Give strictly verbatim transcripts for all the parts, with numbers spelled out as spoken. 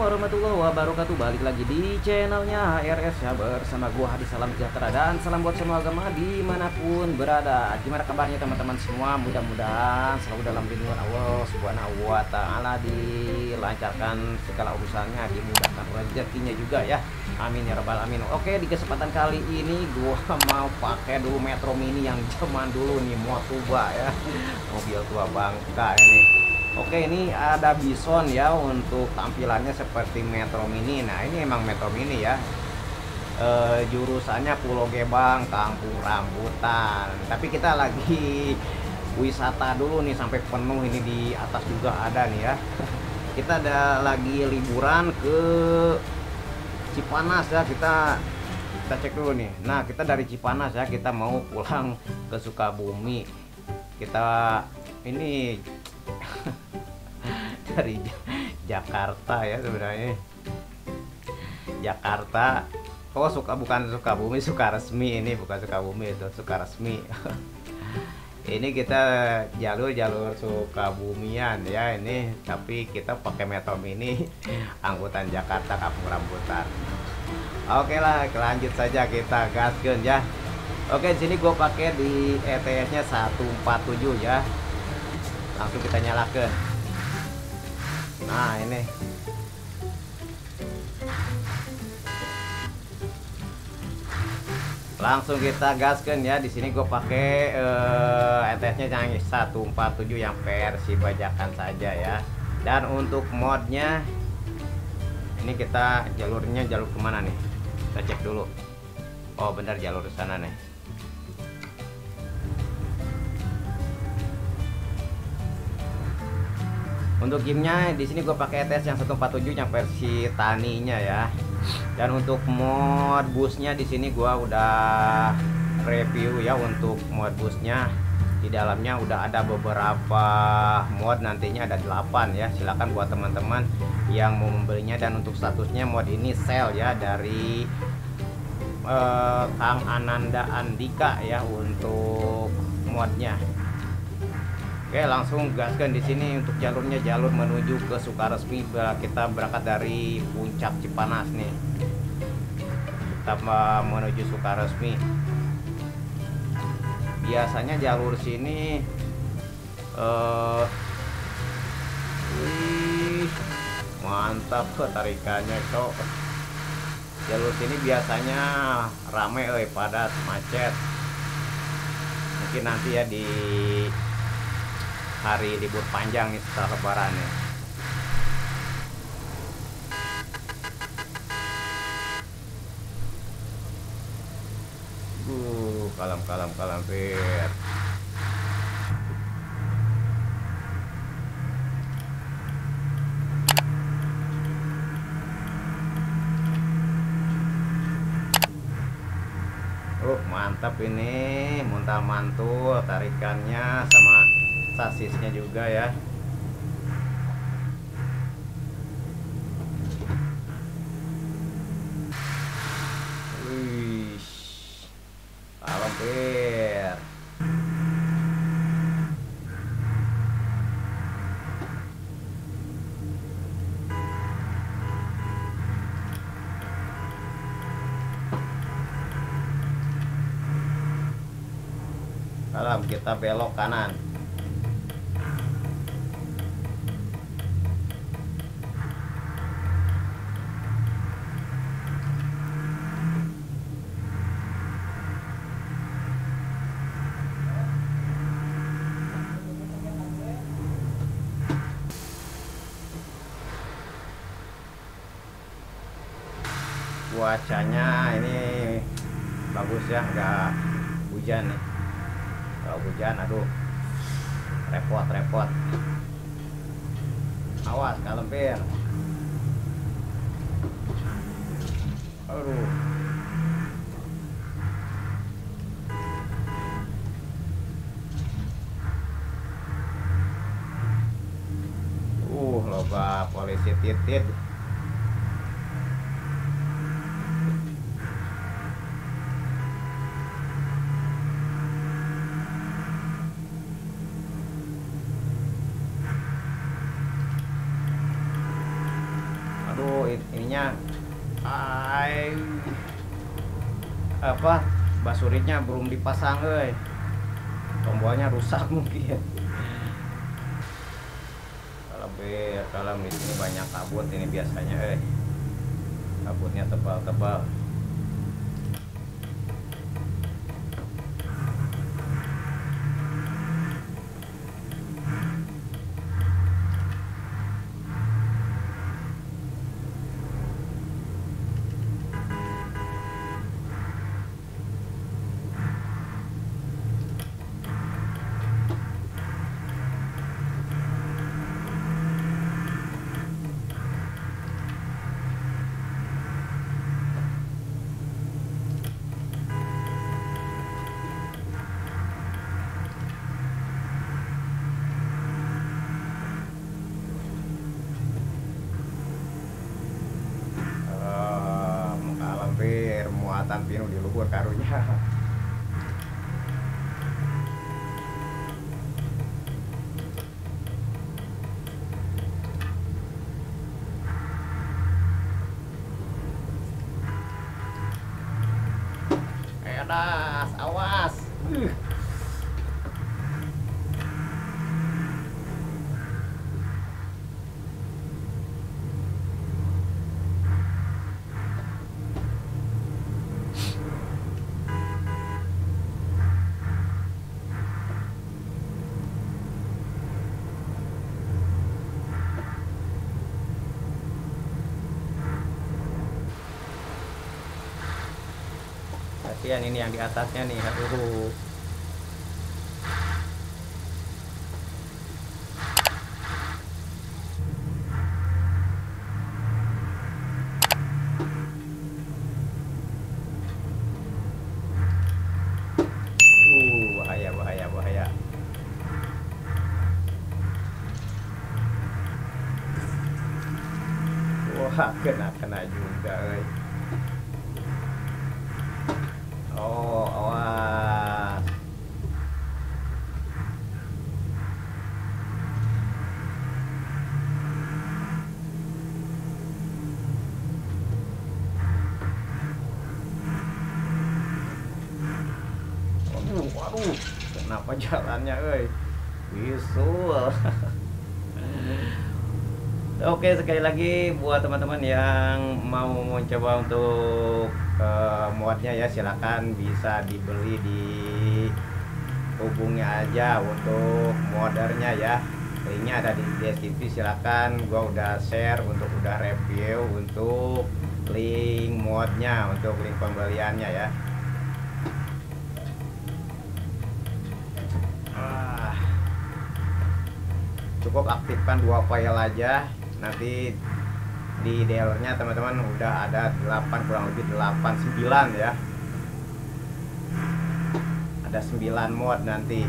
warahmatullahi wabarakatuh. Balik lagi di channelnya H R S ya, bersama gua Hadi. Salam sejahtera dan salam buat semua agama dimanapun berada. Gimana kabarnya teman-teman semua? Mudah-mudahan selalu dalam lindungan Allah Subhanahu wa Ta'ala, dilancarkan segala urusannya, dimudahkan rezekinya juga ya. Amin ya rabbal alamin. Oke, di kesempatan kali ini gua mau pakai dulu Metro Mini yang zaman dulu nih, Motuba ya, mobil tua bangka ini. Oke, ini ada Bison ya, untuk tampilannya seperti Metro Mini. Nah, ini emang Metro Mini ya. E, jurusannya Pulau Gebang, Kampung Rambutan. Tapi kita lagi wisata dulu nih sampai penuh, ini di atas juga ada nih ya. Kita ada lagi liburan ke Cipanas ya. Kita kita cek dulu nih. Nah, kita dari Cipanas ya, kita mau pulang ke Sukabumi. Kita ini dari Jakarta ya sebenarnya. Jakarta. Oh, suka bukan Sukabumi, Sukaresmi ini, bukan Sukabumi, itu Sukaresmi. Ini kita jalur-jalur Sukabumian ya ini, tapi kita pakai Metro Mini angkutan Jakarta Kampung Rambutan. Oke lah, lanjut saja, kita gaskeun ya. Oke, di sini gue pakai di E T S-nya seratus empat puluh tujuh ya. Langsung kita nyalakan. Nah, ini. Langsung kita gaskan ya. Di sini gue pakai uh, E T S-nya yang seratus empat puluh tujuh yang versi bajakan saja ya. Dan untuk modnya ini kita jalurnya jalur kemana nih? Kita cek dulu. Oh, benar, jalur ke sana nih. Untuk gamenya di sini gue pakai E T S yang seratus empat puluh tujuh yang versi taninya ya. Dan untuk mod busnya di sini gue udah review ya. Untuk mod busnya di dalamnya udah ada beberapa mod, nantinya ada delapan ya. Silahkan buat teman-teman yang mau membelinya. Dan untuk statusnya mod ini sale ya, dari eh, Kang Ananda Andika ya untuk modnya. Oke, langsung gaskan di sini. Untuk jalurnya jalur menuju ke Sukaresmi. Kita berangkat dari puncak Cipanas nih. Kita menuju Sukaresmi. Biasanya jalur sini eh wih, mantap ke tarikannya, cok. Jalur sini biasanya rame, eh padat, macet. Mungkin nanti ya di hari libur panjang nih setelah lebaran ya. Uh, kalam kalam kalam pir. Uh, mantap ini, muntal mantul tarikannya sama sasisnya juga ya. Wih, hampir. Kalau kita belok kanan. Cuacanya ini bagus ya, nggak hujan nih. Kalau hujan, aduh, repot-repot. Awas kalempir. Aduh. Uh, loba polisi titit. ininya ay apa basuritnya belum dipasang, eh tombolnya rusak mungkin. Kalau be kalau di sini banyak kabut ini biasanya, eh kabutnya tebal-tebal. Muatan pinu di luhur karunya. Edas, awas. Uh. Kasihan ini yang di atasnya nih, aduh. Uh, bahaya, bahaya, bahaya. Wah, kena-kena juga, eh. Oh, awas. Waduh, waduh. Kenapa jalannya, euy? Bisul. Oke, sekali lagi buat teman-teman yang mau mencoba untuk uh, muatnya ya, silakan bisa dibeli, di hubungi aja untuk moddernya ya. Linknya ada di deskripsi, silakan. Gua udah share untuk udah review untuk link modnya, untuk link pembeliannya ya. Ah, cukup aktifkan dua file aja. Nanti di dealernya teman-teman udah ada delapan, kurang lebih delapan sembilan ya. Ada sembilan mod nanti.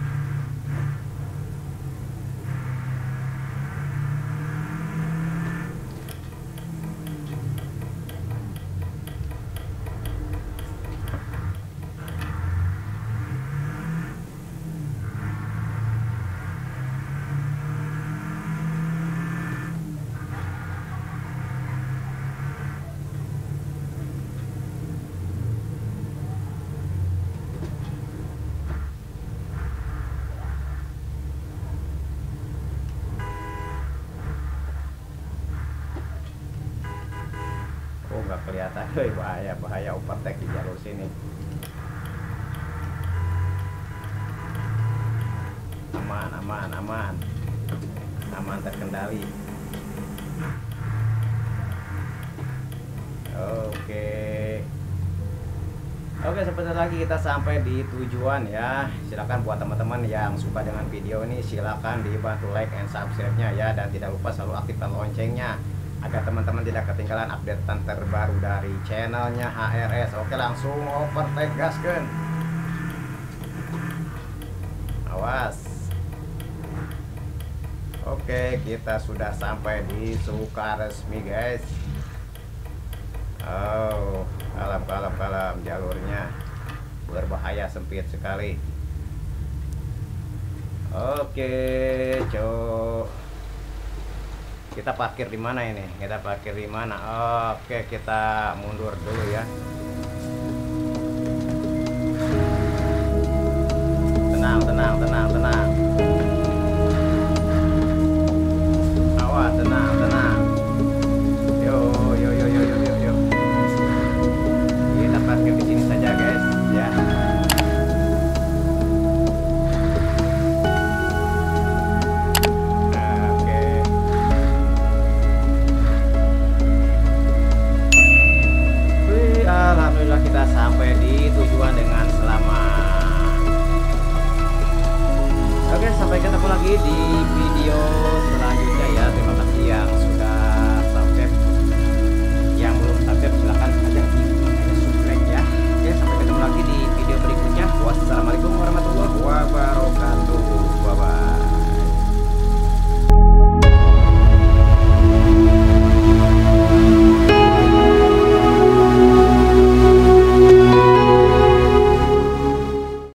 Oh, nggak kelihatan, hei, bahaya bahaya overtake di jalur sini. Aman, aman, aman, aman, terkendali. Oke, oke, sebentar lagi kita sampai di tujuan ya. Silakan buat teman-teman yang suka dengan video ini, silakan dibantu like and subscribe-nya ya, dan tidak lupa selalu aktifkan loncengnya agar teman-teman tidak ketinggalan updatean terbaru dari channelnya H R S. Oke, langsung overtake, gaskeun. Awas. Oke, kita sudah sampai di Sukaresmi guys. Oh, kalem kalem kalem, jalurnya berbahaya, sempit sekali. Oke, cok. Kita parkir di mana ini? Kita parkir di mana? Oke, kita mundur dulu ya. Tenang, tenang, tenang, tenang.